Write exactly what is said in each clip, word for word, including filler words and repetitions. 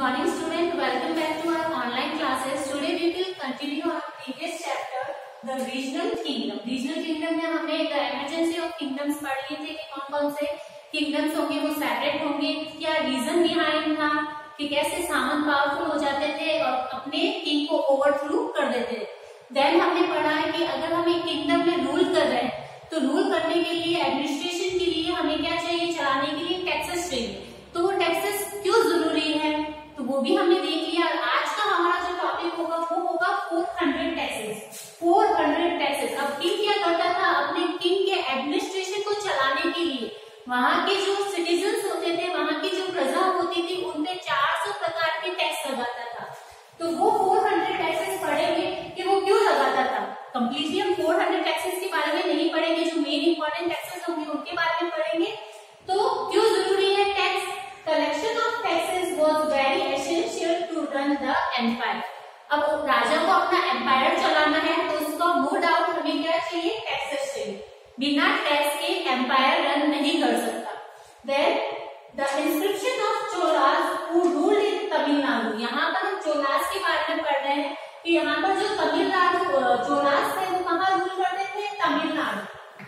morning student, welcome back to our online classes. Today we will continue our previous chapter, the regional kingdom. Regional kingdom में हमने the emergency of kingdoms पढ़ लिए थे कि कौन कौन से kingdoms होंगे, वो separate होंगे, क्या reason behind था कि कैसे सामंत पावरफुल हो जाते थे और अपने king को overthrow कर देते थे. Then हमने पढ़ा है कि अगर हम एक kingdom में rule कर रहे हैं तो रूल करने के लिए एडमिनिस्ट्रेशन के लिए हमें क्या चाहिए, चलाने के लिए टैक्सेस चाहिए. तो वो टैक्सेस क्यों जरूरी है तो वो भी हमने देख लिया. आज का हमारा जो टॉपिक होगा वो होगा four hundred taxes. Four hundred taxes. अब किंग क्या करता था, अपने किंग के एडमिनिस्ट्रेशन को चलाने के लिए वहां के जो सिटीजन्स होते थे, वहां की जो प्रजा होती थी, उनपे चार सौ प्रकार के टैक्स लगाता था. तो वो फोर हंड्रेड टैक्सेस पढ़ेंगे कि वो क्यों लगाता था. कंप्लीटली हम फोर हंड्रेड टैक्सेस के बारे में नहीं पढ़ेंगे, जो मेन इंपॉर्टेंट टैक्सेस होंगे उनके बारे में पढ़ेंगे. तो क्यों जरूरी है tax. Collection of taxes was very essential to run the empire. अब राजा को अपना एम्पायर चलाना है तो उसका नो डाउट हमें क्या चाहिए, टैक्सेस चाहिए. बिना टैक्स के एम्पायर रन नहीं कर सकता. Then the inscription of Cholas who ruled in Tamil Nadu. यहाँ पर हम चोलास के बारे में पढ़ रहे हैं कि यहाँ पर जो तमिलनाडु चोलास थे वो कहाँ रूल करते थे, Tamil Nadu.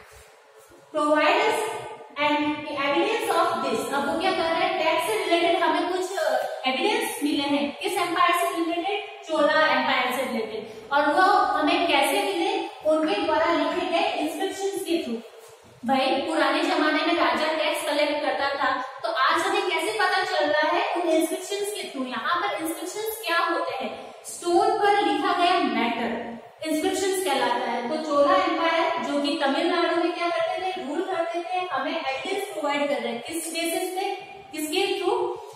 Provide and evidence of this. अब वो क्या कर रहे हैं, टैक्स से रिलेटेड हमें कुछ एविडेंस मिले हैं. किस एम्पायर से रिलेटेड, चोला एम्पायर से रिलेटेड. और वो हमें कैसे मिले, उनके द्वारा लिखे गए इंस्क्रिप्शंस के थ्रू. भाई पुराने जमाने में राजा टैक्स कलेक्ट करता था, तो आज हमें कैसे पता चल रहा है, उन इंस्क्रिप्शंस के थ्रू. यहाँ पर इंस्क्रिप्शंस क्या होते हैं, स्टोन पर लिखा गया मैटर इंस्क्रिप्शंस कहलाता है. तो चोला एम्पायर जो कि तमिलनाडु में क्या करते थे, रूल करते थे, हमें एविडेंस प्रोवाइड कर रहे हैं. किस बेसिस पे, किसके थ्रू,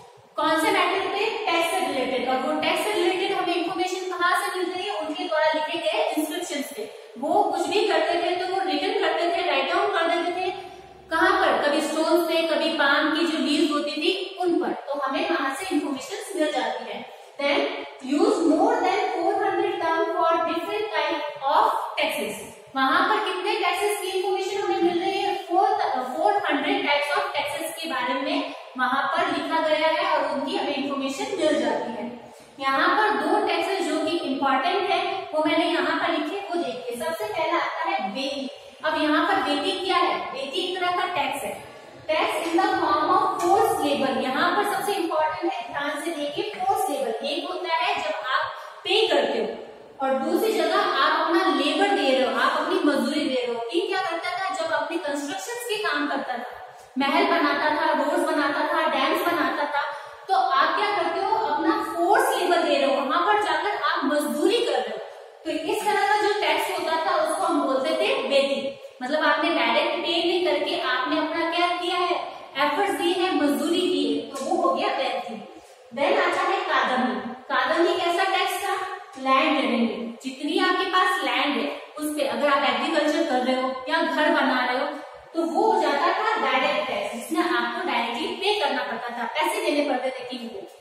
कौन से मैटर पे, टैक्स से रिलेटेड. और वो टैक्स से रिलेटेड हमें इंफॉर्मेशन कहाँ से मिल रही है, उनके द्वारा लिखे गए इंस्क्रिप्शंस पे. वो कुछ भी करते थे तो वो रिटन करते थे, राइट डाउन कर देते थे. कहाँ पर, कभी स्टोन पे, कभी पाम की जो लीव्स होती थी उन पर. तो हमें वहां से इंफॉर्मेशन मिल जाती है. Then use more than four hundred term for different type of taxes. वहां पर कितने टैक्सेस की इंफॉर्मेशन हमें मिल रही है, four hundred types of taxes के बारे में वहां पर लिखा गया है और उनकी हमें इंफॉर्मेशन मिल जाती है. यहाँ पर दो टैक्सेस जो कि इम्पोर्टेंट है वो मैंने यहाँ पर लिखे, वो देखिए. सबसे पहला आता है वेटी. अब यहाँ पर वेटी क्या है, वेटी एक तरह का टैक्स है. Tax in the form of force labour. यहाँ पर सबसे इम्पोर्टेंट है, ध्यान से देखिए, फोर्स लेबर. एक होता है जब आप पे करते हो और दूसरी जगह आप अपना लेबर दे रहे हो, आप अपनी मजदूरी दे रहे हो. ये क्या करता था, जब अपने कंस्ट्रक्शन के काम करता था, महल बनाता था, रोड्स बनाता था, डैम्स बनाता था, तो आप क्या करते हो, अपना फोर्स लेबर दे रहे हो, वहां पर जाकर आप मजदूरी कर रहे हो. तो इस तरह का जो टैक्स होता था उसको हम बोलते थे वेटी. मतलब आपने डायरेक्ट पे नहीं करके आपने अपना क्या किया है, एफर्ट्स दिए हैं, मजदूरी की है, तो वो हो गया वेटी. देन आता है कादम्बी. कादम्बी कैसा टैक्स था, लैंड रेवेन्यू. जितनी आपके पास लैंड है उस पे अगर आप एग्रीकल्चर कर रहे हो या घर बना रहे हो तो वो हो जाता था डायरेक्ट टैक्स, जिसमें आपको डायरेक्टली पे करना पड़ता था, पैसे देने पड़ते थे किंग को.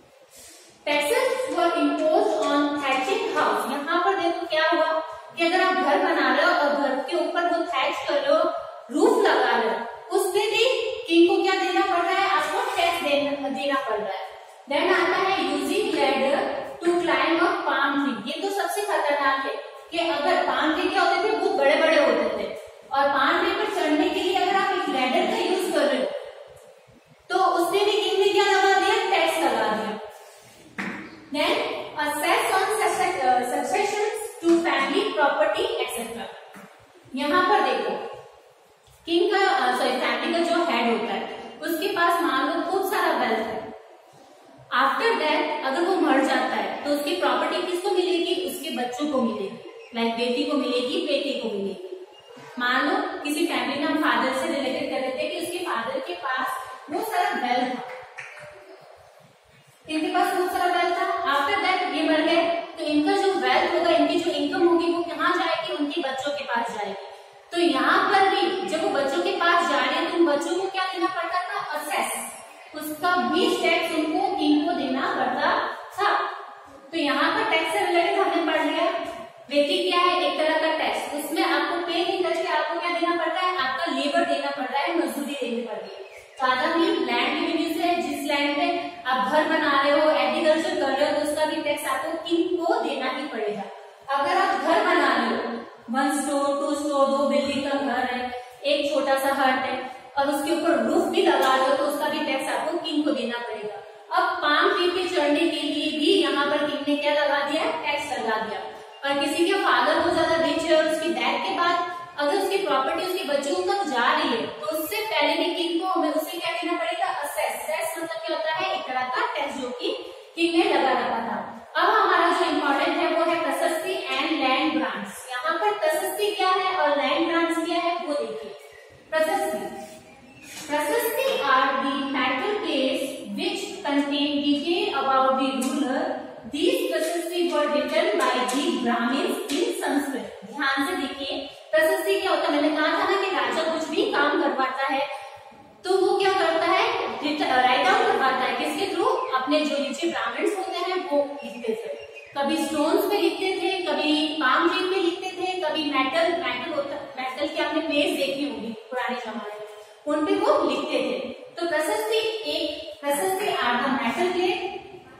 Taxes were imposed on thatching house. यहाँ पर देखो क्या हुआ कि अगर आप घर बना रहे हो और घर के ऊपर वो थैच कर रहे हो, रूफ लगा रहे हो, उस पे भी किंग को क्या देना पड़ रहा है, आपको टैक्स देना, देना पड़ रहा है. देन आता है using ladder to climb a palm tree. ये तो सबसे खतरनाक है कि अगर पाम ट्री क्या होते थे, बहुत बड़े बड़े होते थे, और पाम ट्री पर चढ़ने के लिए अगर आप एक लैडर का यूज कर रहे हो तो उसने भी किंग ने क्या लगा दिया, टैक्स लगा दिया. Then assess on succession to family property etcetera. यहाँ पर देखो किंग का सॉरी फैमिली का जो हेड होता है उसके पास मान लो खूब सारा वेल्थ है. आफ्टर दैट अगर वो मर जाता है तो उसकी प्रॉपर्टी किसको मिलेगी, उसके बच्चों को मिलेगी. लाइक बेटी को मिलेगी, बेटे को मिलेगी. मान लो किसी फैमिली में हम फादर से रिलेटेड कर रहे थे कि उसके फादर के पास बहुत सारा वेल्थ था, इनके पास बहुत सारा वेल्थ था. आफ्टर दैट ये मर गए तो इनका जो वेल्थ होगा, इनकी जो इनकम होगी वो कहाँ जाएगी, उनके बच्चों के पास जाएगी. तो यहाँ पर भी जब वो बच्चों के पास जा रहे हैं तो उन बच्चों को क्या देना पड़ता था, असेस. उसका भी टैक्स उनको किंग को देना पड़ता था. तो यहाँ पर टैक्स से रिलेटेड हमने पढ़ लिया. वेटी क्या है, एक तरह का टैक्स. उसमें आपको पे नहीं करके आपको क्या देना पड़ रहा है, आपका लेबर देना पड़ रहा है, मजदूरी देनी पड़ रही है. कादम्बी लैंड रेवेन्यू से, जिस लैंड पे आप घर बना रहे हो, किंग को देना ही पड़ेगा। अगर आप घर बना रहे हो, वन स्टोर टू स्टोर दो बिल्डिंग का घर है, एक छोटा सा हट है और उसके ऊपर रूफ भी लगा रहे हो तो उसका भी टैक्स आपको किंग को देना पड़ेगा। अब पाम ट्री पे चढ़ने के लिए भी यहाँ पर किंग ने क्या लगा दिया, टैक्स लगा दिया। और किसी के फादर बहुत ज्यादा रिच है और उसकी डेथ के बाद अगर उसकी प्रॉपर्टी उसके बच्चों तक जा रही है तो उससे पहले भी किंग को हमें उसे क्या देना पड़ेगा, असेस। असेस मतलब क्या होता है, एक तरह का टैक्स जो कि किंग ने लगा रखा था। अब हमारा जो इम्पोर्टेंट है वो है प्रशस्ति एंड लैंड ग्रांट्स। यहाँ पर प्रशस्ति क्या है और लैंड ग्रांट्स क्या है वो देखिए। Prashasti prashasti are the title place which contain detail about the ruler. These प्रशस्ति were written by the Brahmins in Sanskrit. ध्यान से देखिए, प्रशस्ति क्या होता है, मैंने कहा था ना कि राजा कुछ भी काम करवाता है तो वो क्या करता है, राइट डाउन करवाता है। किसके थ्रू, अपने जो नीचे ब्राह्मण्स होते हैं वो लिखते थे। कभी स्टोन्स पे लिखते थे, कभी पाम ट्री पे लिखते थे, कभी मेटल मेटल होता मेटल की आपने प्लेट्स देखी होगी पुराने जमाने में, उन पे वो लिखते थे। तो प्रशस्ति एक prashasti are the metal plate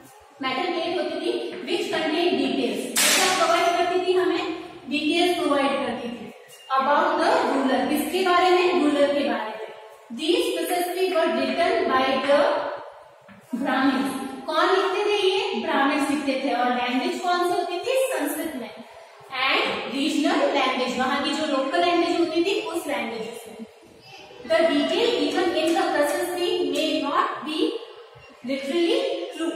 metal plate होती थी विच कंटेन डिटेल्स, क्या प्रोवाइड करती थी, हमें डिटेल्स प्रोवाइड करती थी अबाउट द रूलर, किसके बारे में, रूलर के बारे में। These prashasti were written by the Brahmans. कौन लिखते थे, ये ब्राह्मण्स लिखते थे। और लैंग्वेज कौन सी होती थी, संस्कृत में। एंड रीजनल लैंग्वेज, वहां की जो लोकल लैंग्वेज होती थी उस लैंग्वेज में। The detail given in the प्रशस्ति may not be literally true.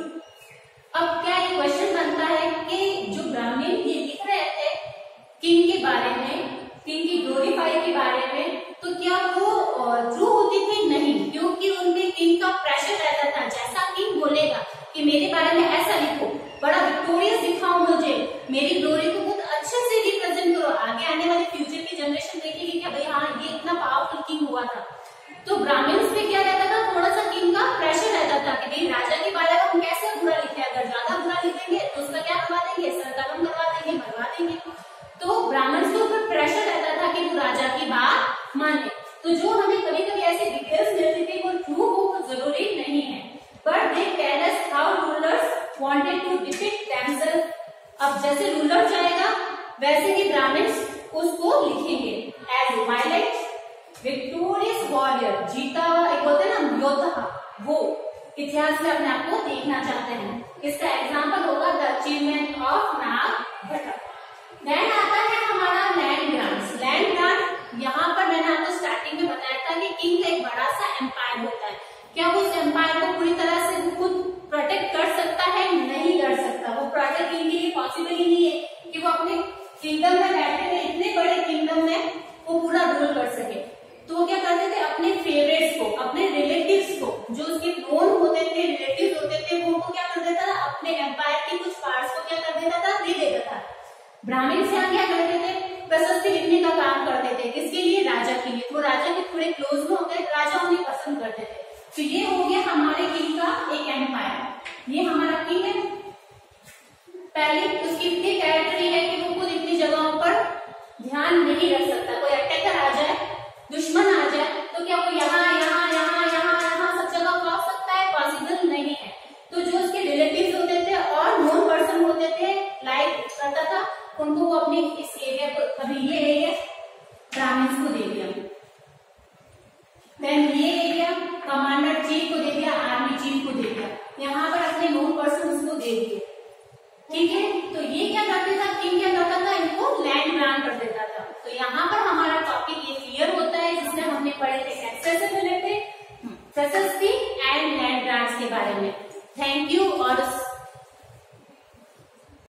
अब क्या एक क्वेश्चन बनता है कि जो ब्राह्मण ये लिख रहे थे किंग के बारे में, किंग की ग्लोरीफाई के बारे में, तो क्या वो ट्रू होती थी, नहीं, क्योंकि उनपे किंग का प्रेशर रहता था। जैसा किंग बोलेगा कि मेरे बारे में ऐसा लिखो, बड़ा विक्टोरियस दिखाओ, मुझे मेरी ग्लोरी को बहुत अच्छे से रिप्रेजेंट करो, आगे आने वाले फ्यूचर की जनरेशन देखेगी क्या भाई हाँ ये इतना पावरफुल किंग हुआ था। तो ब्राह्मण्स पे क्या रहता था, थोड़ा सा किंग का प्रेशर रहता था कि भाई राजा के बारे में हम कैसे बुरा लिखे, अगर ज्यादा बुरा लिखेंगे तो उसका क्या करवा देंगे, सरकलम करवा देंगे, मरवा देंगे। तो ब्राह्मण्स के ऊपर प्रेशर रहता था कि वो राजा की बात माने। तो जो हमें कभी कभी ऐसे डिटेल्स मिलती थी वो ट्रू हो वो जरूरी नहीं है, but they tell us how rulers wanted to depict themselves. अब जैसे रूलर चाहेगा वैसे ही ब्राह्मण्स उसको लिखेंगे एज वायलेंट विक्टोरियस वॉरियर, जीता हुआ एक होता है ना योद्धा, वो इतिहास में अपने आप को देखना चाहते हैं। इसका एग्जाम्पल होगा the achievement of Nagabhata. Then आता है हमारा लैंड ग्रांट्स। लैंड ग्रांट यहाँ पर मैंने आपको स्टार्टिंग में बताया था कि किंग का एक बड़ा सा एम्पायर होता है, क्या वो उस एम्पायर को पूरी तरह से खुद प्रोटेक्ट कर सकता है, नहीं कर सकता। वो प्रोटेक्ट किंग के लिए पॉसिबल ही नहीं है कि वो अपने किंगडम में बैठे हुए इतने बड़े किंगडम में वो पूरा रूल कर सके। तो वो क्या करते थे, अपने फेवरेट्स को, अपने रिलेटिव्स को, जो उसके नोन होते थे, रिलेटिव्स होते थे, वो उनको क्या कर देता था, अपने एम्पायर के कुछ पार्ट्स को क्या कर देता था, दे देता था। ब्राह्मण से क्या करते थे, प्रशस्ति लिखने का काम करते थे, किसके लिए, राजा के लिए। वो राजा के थोड़े क्लोज में होते, राजा उन्हें पसंद करते थे। तो ये हो गया हमारे किंग का एक एम्पायर। ये हमारा किंग है। पहले उसकी इतनी टेरिटरी है कि वो खुद इतनी जगहों पर ध्यान नहीं रख सकता। कोई अटैकर आ जाए, दुश्मन आ जाए, तो क्या वो यहाँ यहाँ यहाँ यहाँ यहाँ सब जगह पहुंच सकता है, पॉसिबल नहीं है। तो जो उसके रिलेटिव्स होते थे और नोन पर्सन होते थे, लाइक करता था, उनको वो अपने इस एरिया को, कभी ये एरिया ब्राह्मण्स को दे दिया, देन ये एरिया कमांडर चीफ को दे दिया, आर्मी चीफ को दे दिया, यहाँ पर अपने नोन पर्सन उसको दे दिए। ठीक है, तो ये क्या करता था, किंग क्या करता था, इनको लैंड ग्रांट कर देता था। तो यहाँ पर हमारा टॉपिक ये क्लियर होता है, जिसमें हमने पढ़े थे टैक्सेस से रिलेटेड, प्रशस्ति एंड लैंड ग्रांट्स के बारे में। Thank you. और